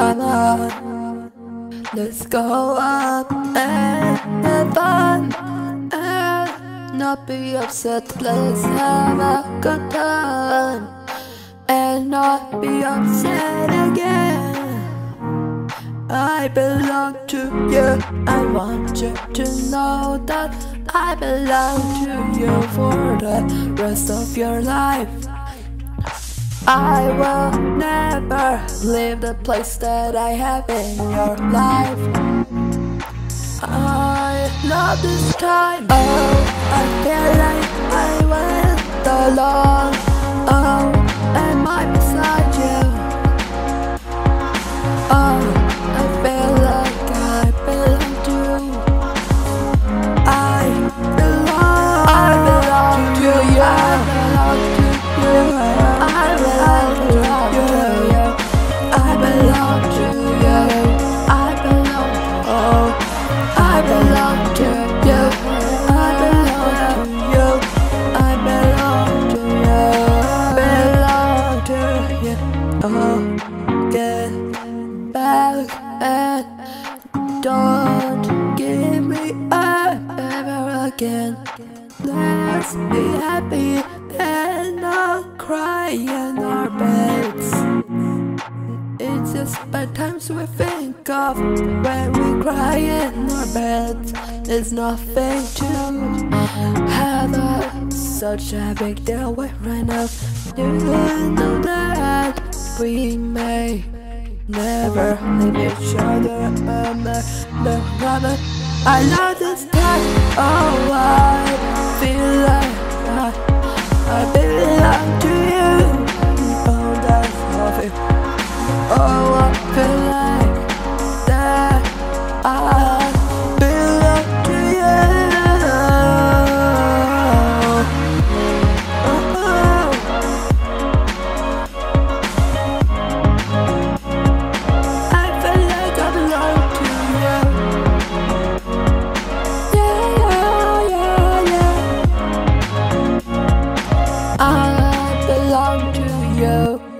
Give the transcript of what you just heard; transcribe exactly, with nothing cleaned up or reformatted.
Come on, let's go up and have fun and not be upset. Let's have a good time and not be upset again. I belong to you. I want you to know that I belong to you for the rest of your life. I will never leave the place that I have in your life. I love this time. Oh, I feel like I went alone. Oh, am I beside you? Oh, I feel like I belong to you. I belong, I belong to you. I belong to you. I belong to you. I belong to you. I belong, oh, I belong to you. I belong to you. I belong to you. Belong to you. Oh, get back and don't give me up ever again. Let's be happy and not cry in our beds. It's just bad times we think of when we cry in our beds. It's nothing to have a, such a big deal with right now. You know that we may never leave each other. Um, no problem. I love this time. Oh, I feel like I, I belong to you. Oh, that's lovely. Oh, I feel like that I belong to you. Oh, oh. I feel like I belong to you. Yeah, yeah, yeah, yeah. I belong to you.